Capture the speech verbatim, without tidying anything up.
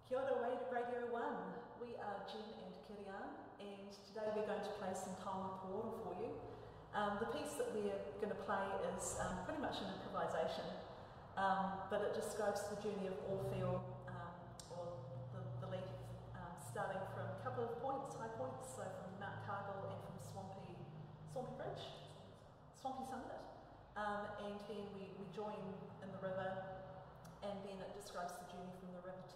Kia ora Radio one, we are Jen and Keran, and today we're going to play some Taonga Pūoro for you. Um, the piece that we're going to play is um, pretty much an improvisation, um, but it describes the journey of Ōwheo, um, or the, the Leith, um, starting from a couple of points, high points, so from Mount Cargill and from Swampy, Swampy Bridge, Swampy Summit, um, and then we, we join in the river, and then it describes the journey from the river